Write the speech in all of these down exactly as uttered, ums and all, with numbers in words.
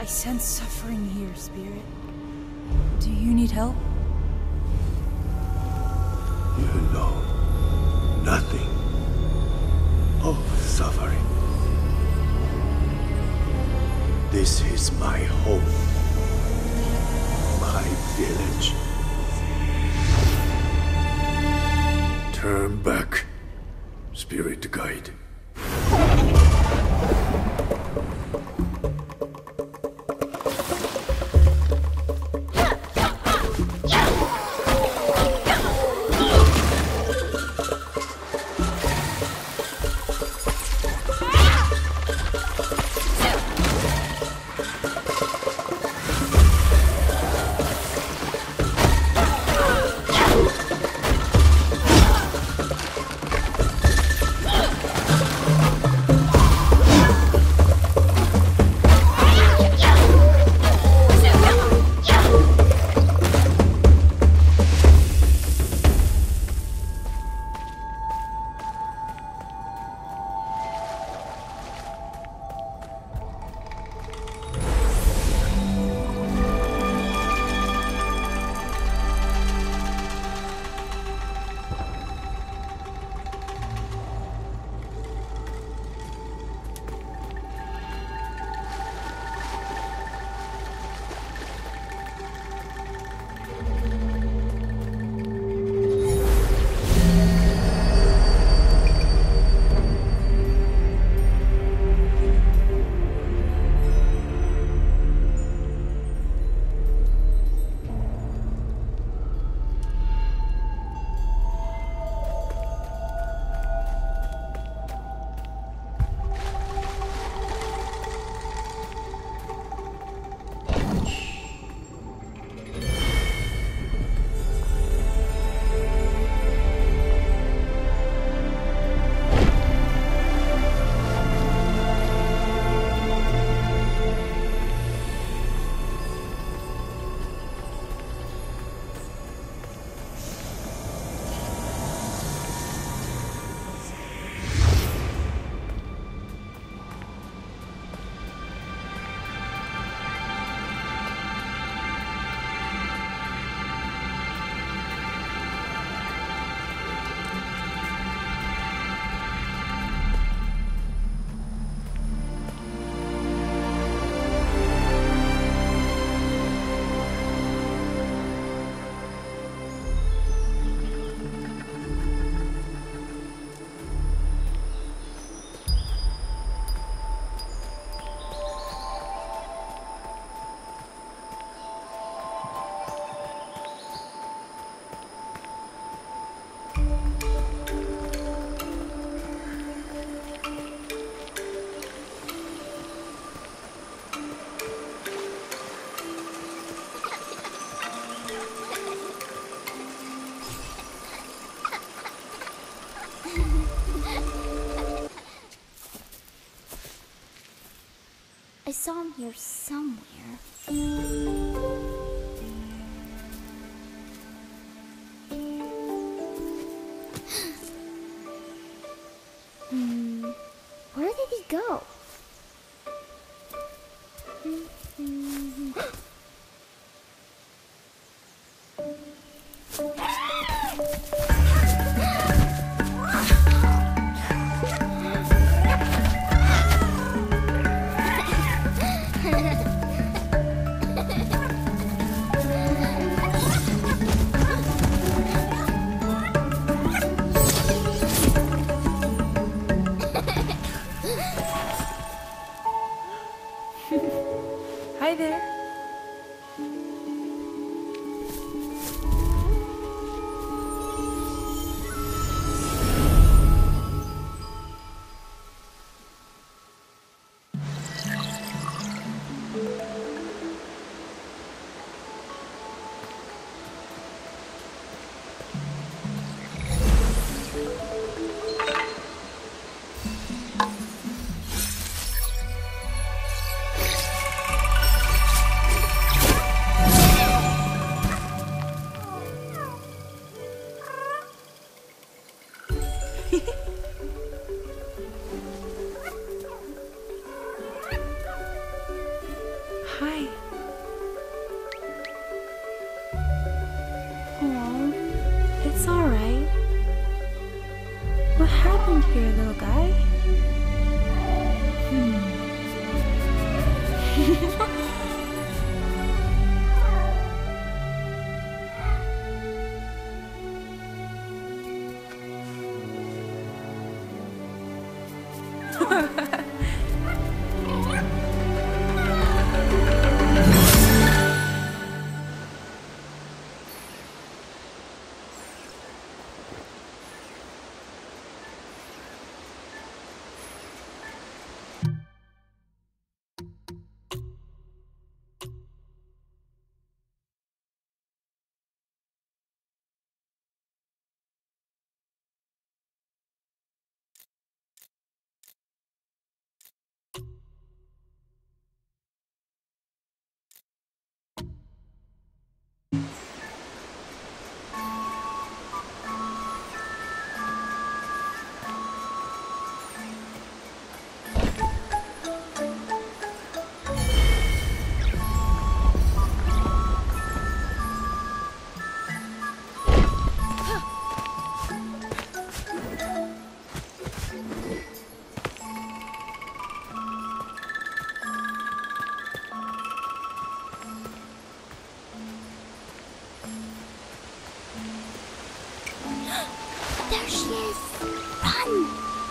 I sense suffering here, Spirit. Do you need help? You know nothing of suffering. This is my home, my village. Turn back, Spirit Guide. I saw him here somewhere. Hmm, where did he go? Hi there. There she is! Run!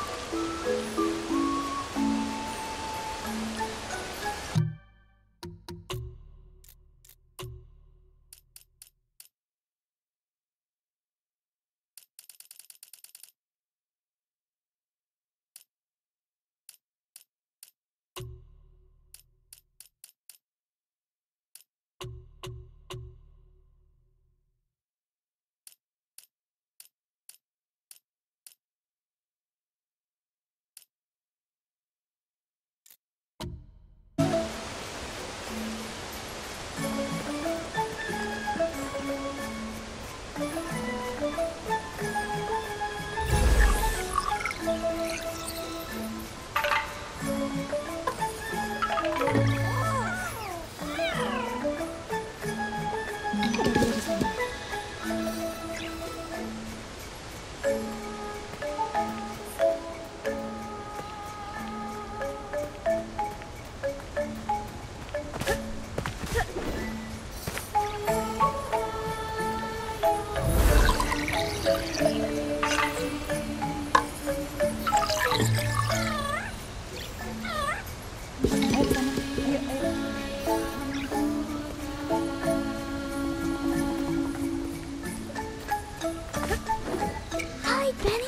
Hi, Benny.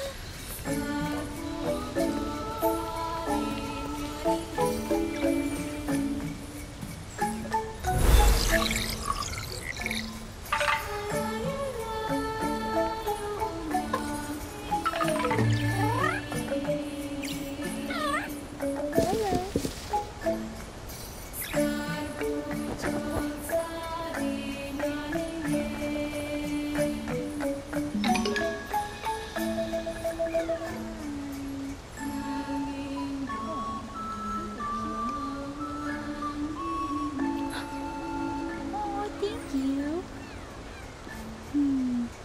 Oh, thank you. Hmm.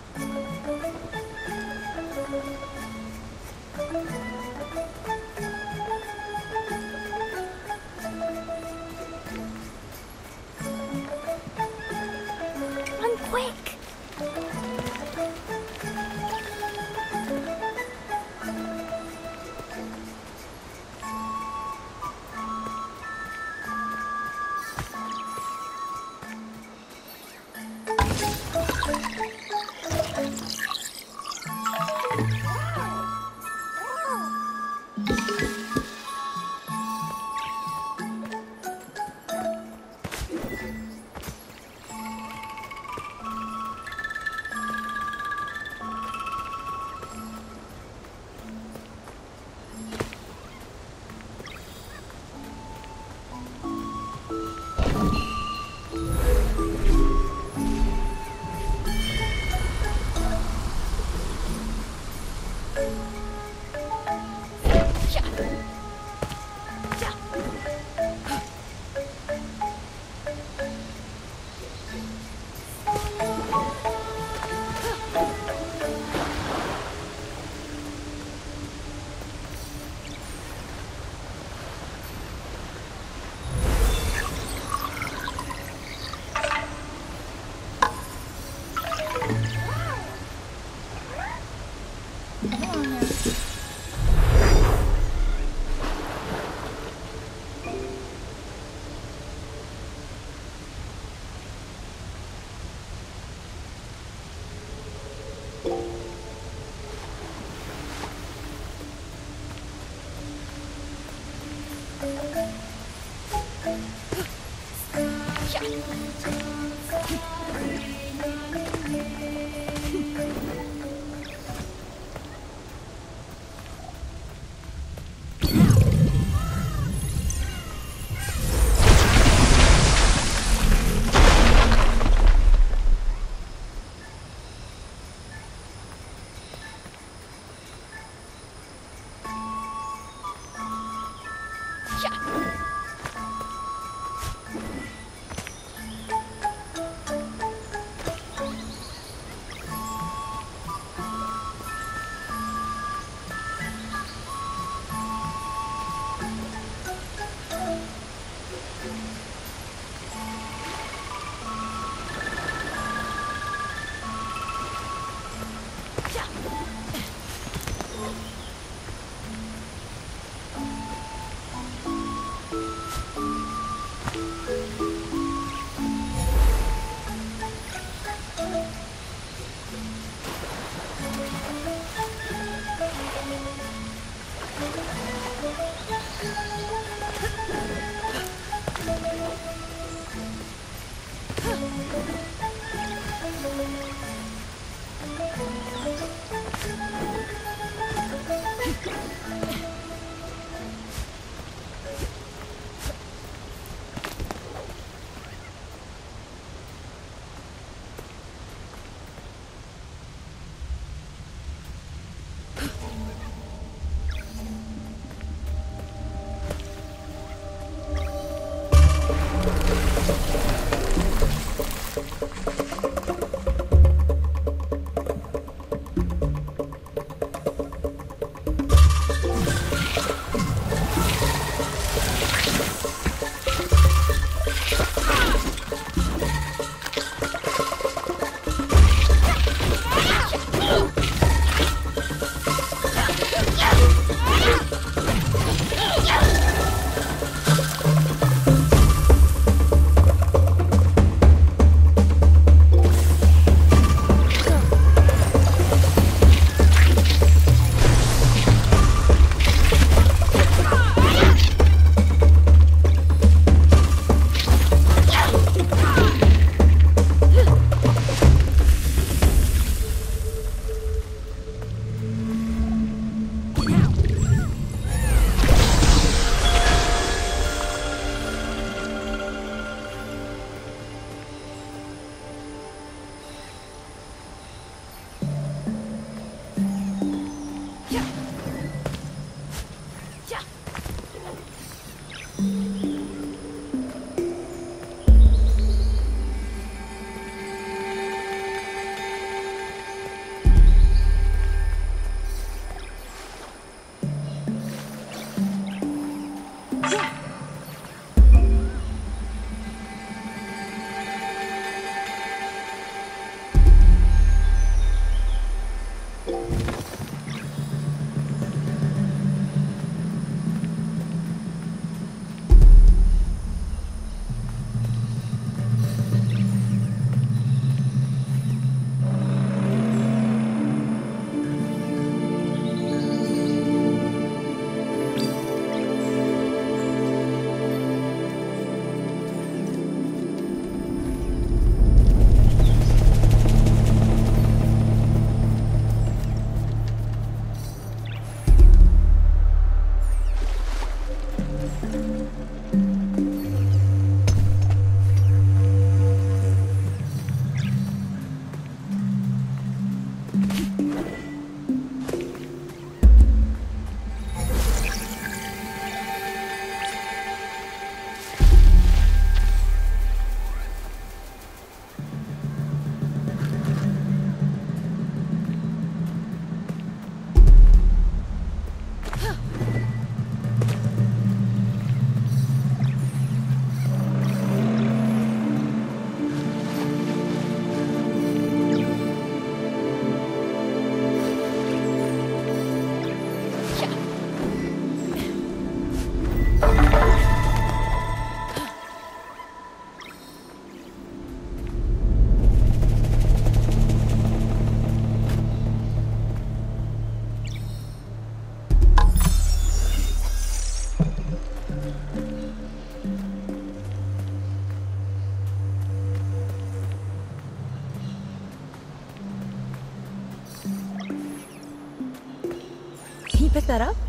that up?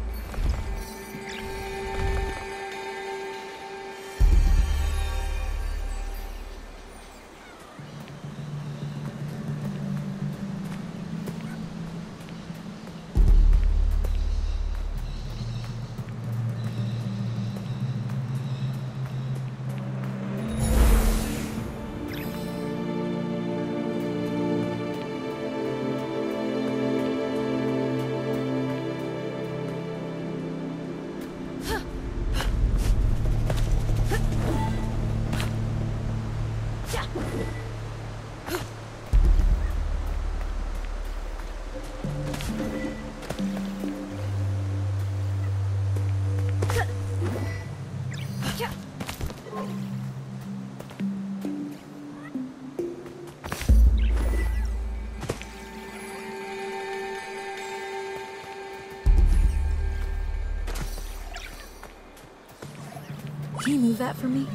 Can you move that for me?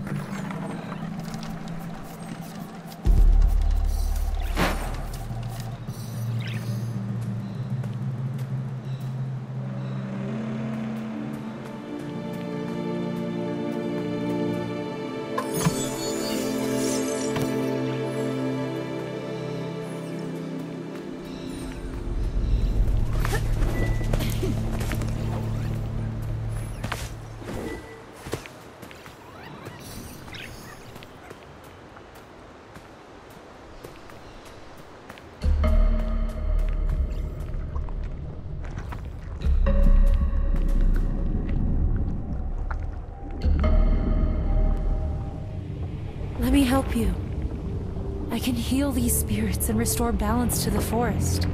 Let me help you. I can heal these spirits and restore balance to the forest.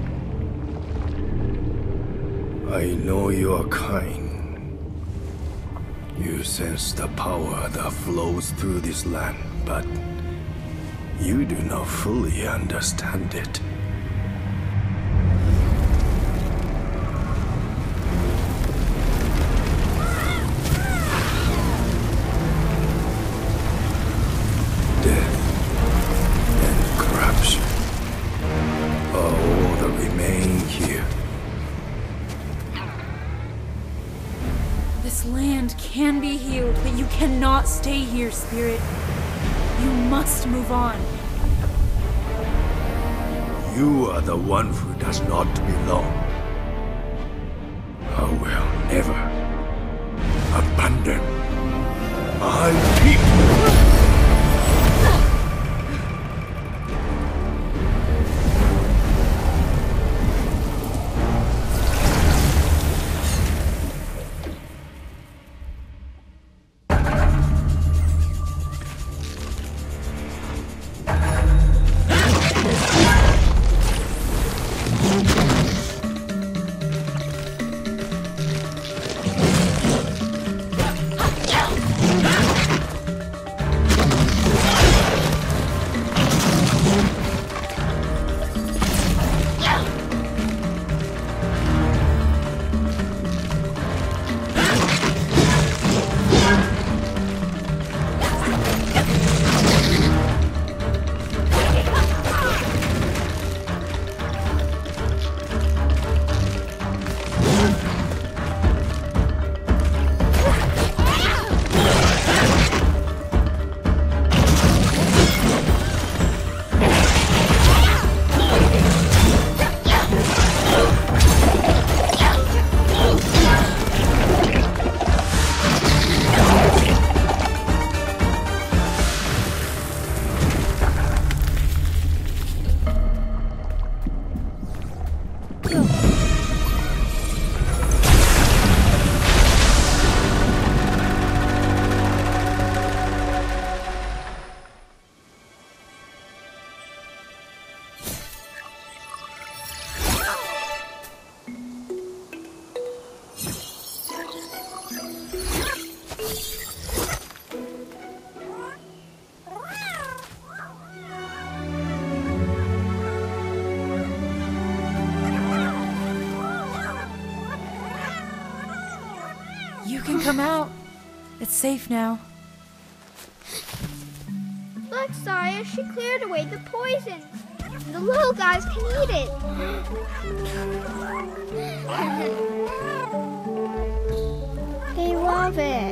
I know you are kind. You sense the power that flows through this land, but you do not fully understand it. This land can be healed, but you cannot stay here, Spirit. You must move on. You are the one who does not belong. I will never abandon my people. You can come out. It's safe now. Look, Saya, she cleared away the poison. The little guys can eat it. They love it.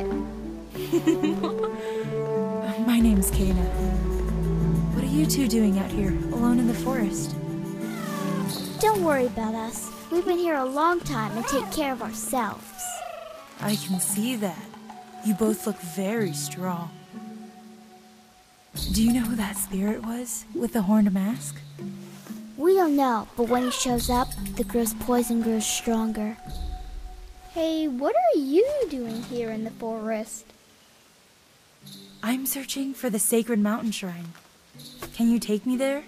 My name's Kana. What are you two doing out here, alone in the forest? Don't worry about us. We've been here a long time and take care of ourselves. I can see that. You both look very strong. Do you know who that spirit was, with the horned mask? We don't know, but when he shows up, the girl's poison grows stronger. Hey, what are you doing here in the forest? I'm searching for the sacred mountain shrine. Can you take me there?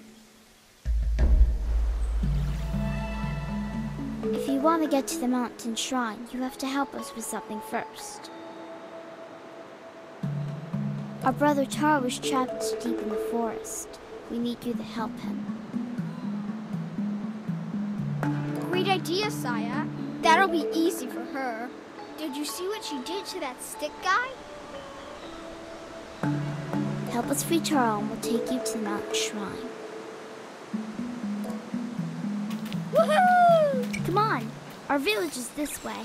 If you want to get to the mountain shrine, you have to help us with something first. Our brother Taro was trapped deep in the forest. We need you to help him. Great idea, Saya. That'll be easy for her. Did you see what she did to that stick guy? Help us free Taro and we'll take you to the mountain shrine. Woohoo! Come on, our village is this way.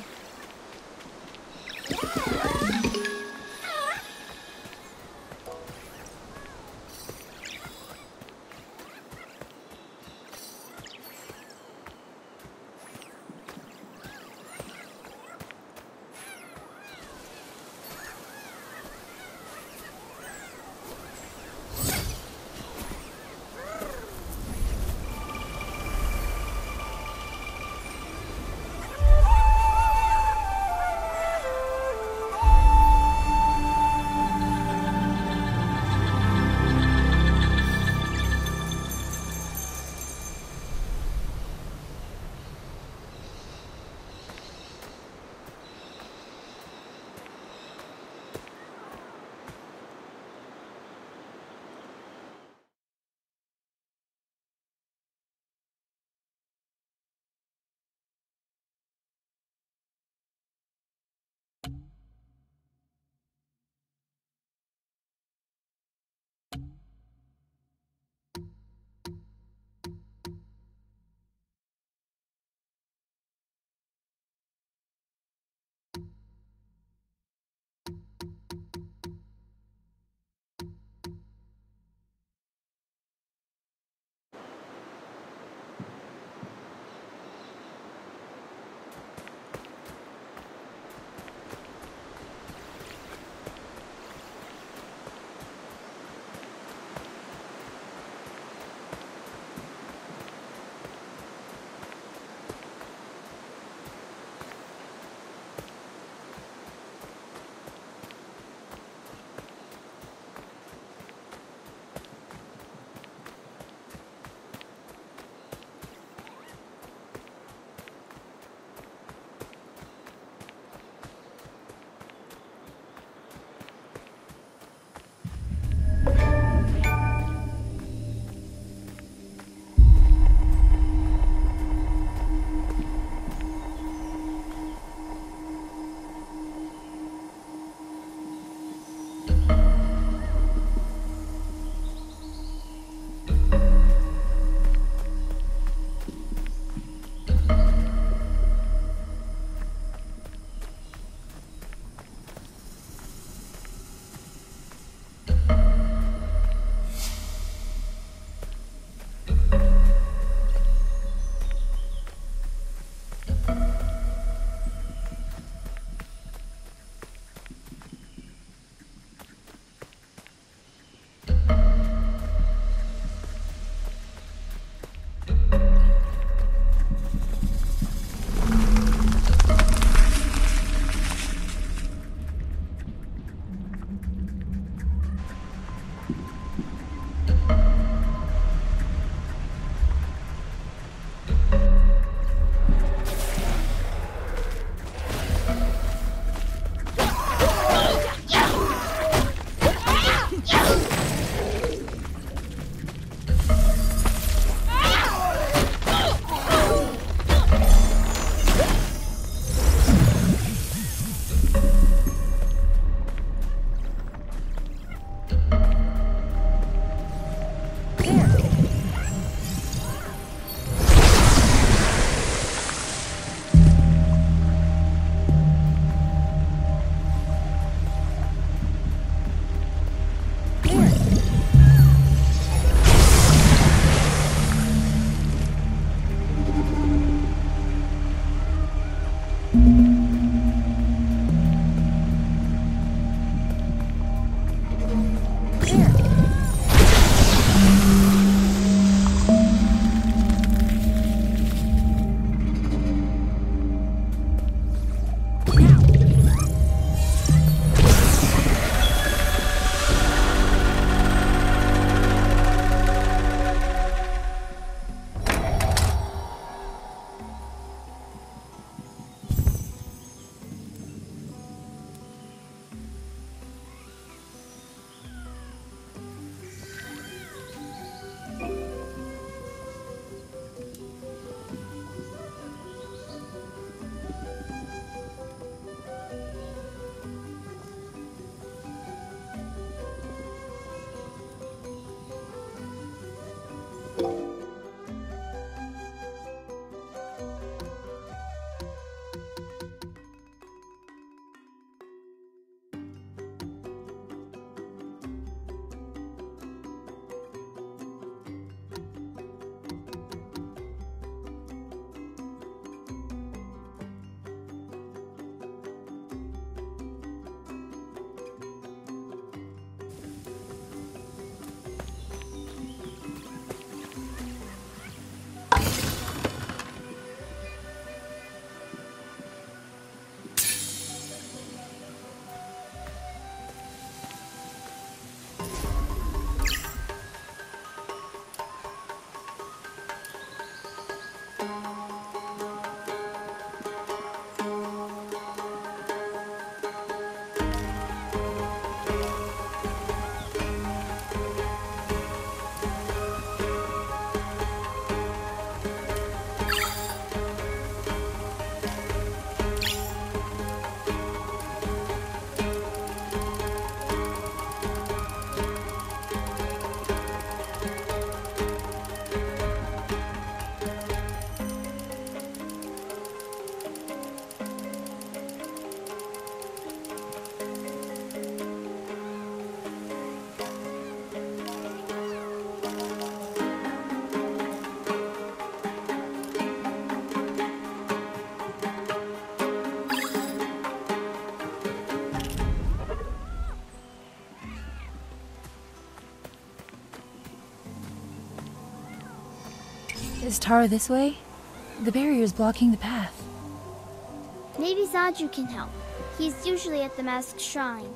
Is Tara this way? The barrier's blocking the path. Maybe Zaju can help. He's usually at the Masked Shrine.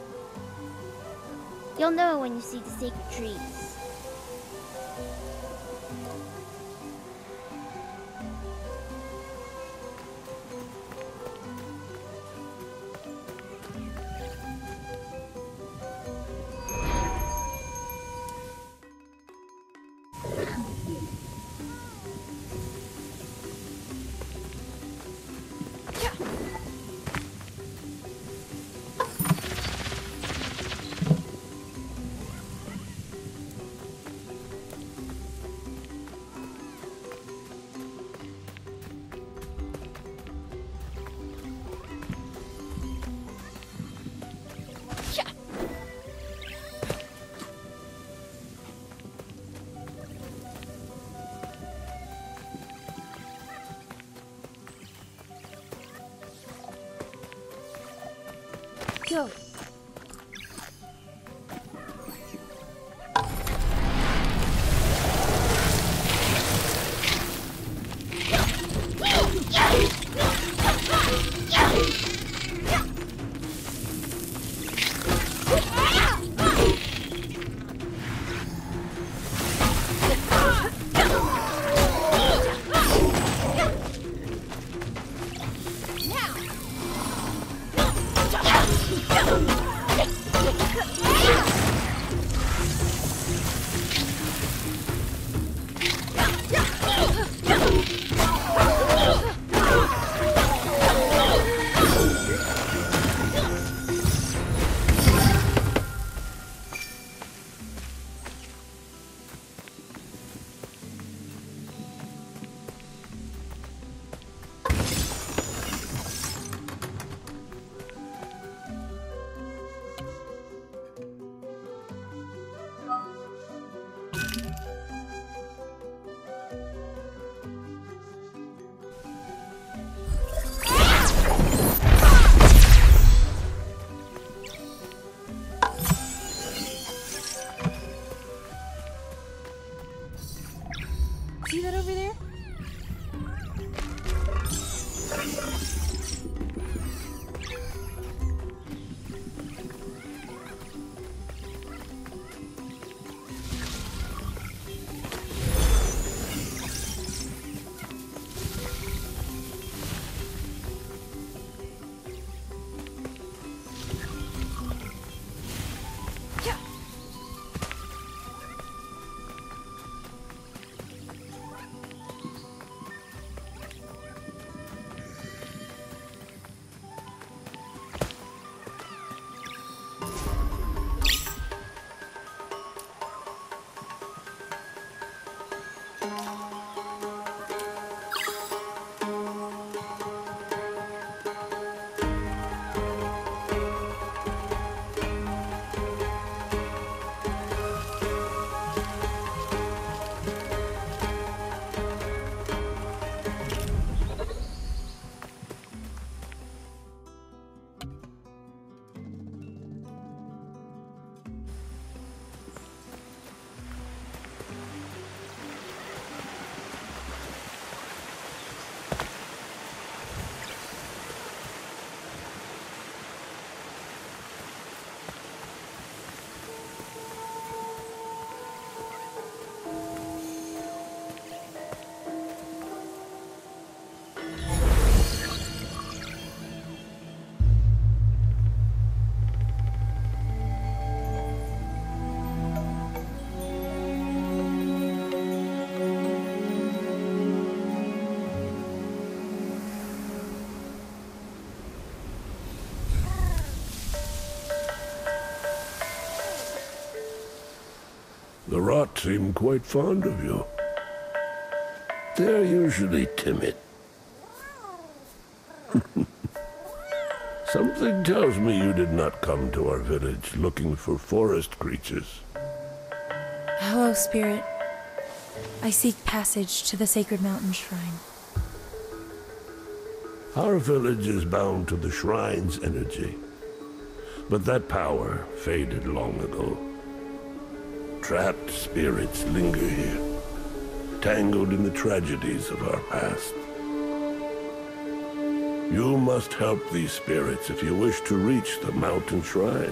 You'll know when you see the sacred trees. Go. See that over there? The rot seem quite fond of you. They're usually timid. Something tells me you did not come to our village looking for forest creatures. Hello, Spirit. I seek passage to the Sacred Mountain Shrine. Our village is bound to the shrine's energy, but that power faded long ago. Trapped spirits linger here, tangled in the tragedies of our past. You must help these spirits if you wish to reach the mountain shrine.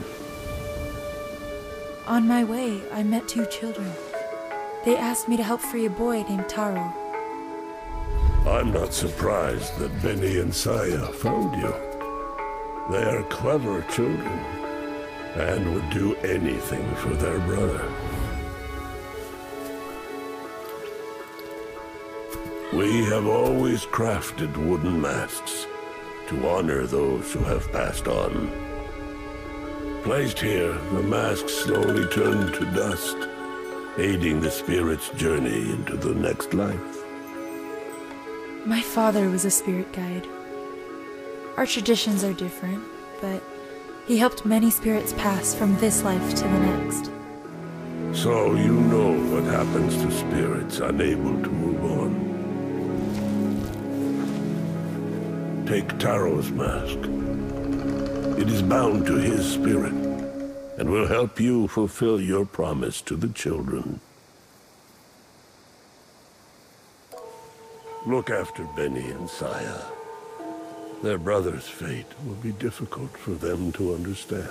On my way, I met two children. They asked me to help free a boy named Taro. I'm not surprised that Benny and Saya found you. They are clever children, and would do anything for their brother. We have always crafted wooden masks to honor those who have passed on. Placed here, the masks slowly turn to dust, aiding the spirit's journey into the next life. My father was a spirit guide. Our traditions are different, but he helped many spirits pass from this life to the next. So you know what happens to spirits unable to move on. Take Taro's mask. It is bound to his spirit, and will help you fulfill your promise to the children. Look after Benny and Saya. Their brother's fate will be difficult for them to understand.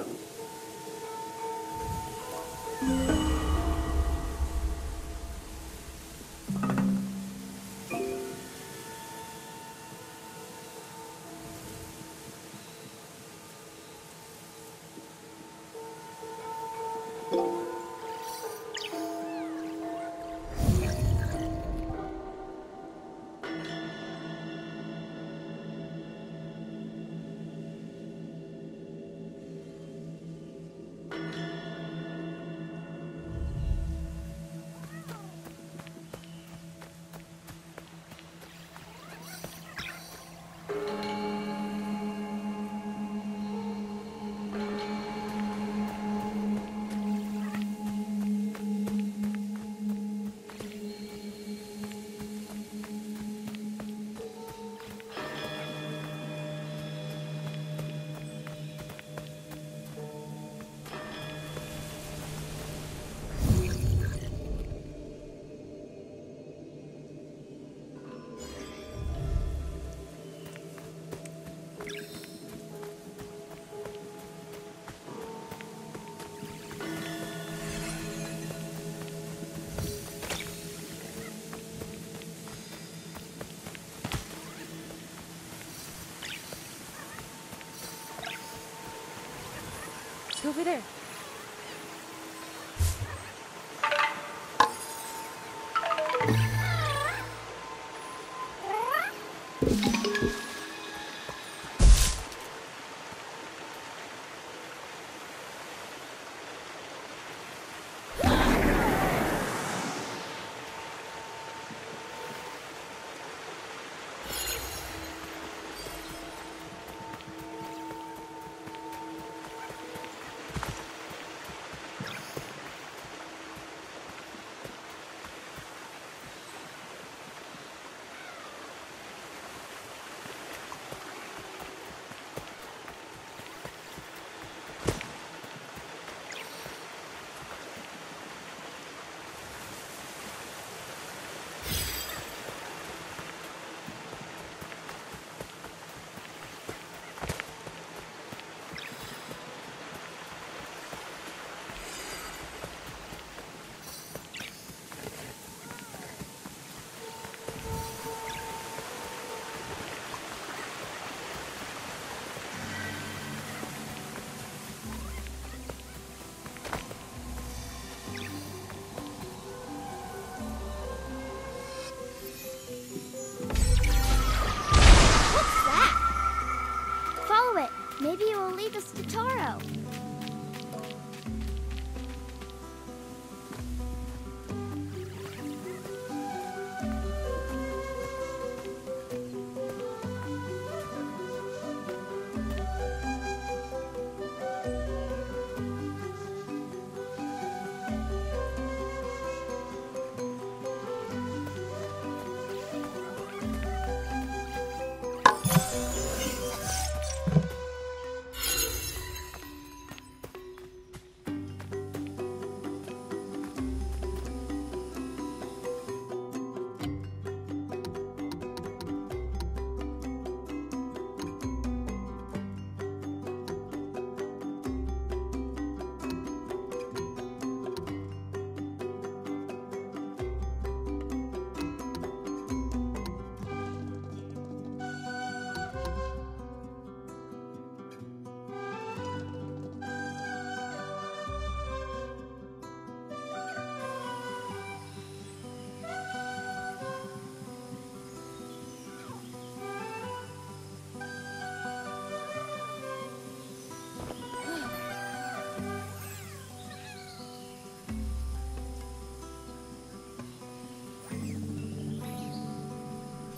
Over there. Maybe it will lead us to Taro.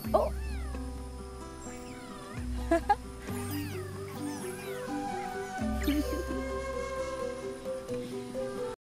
Oh!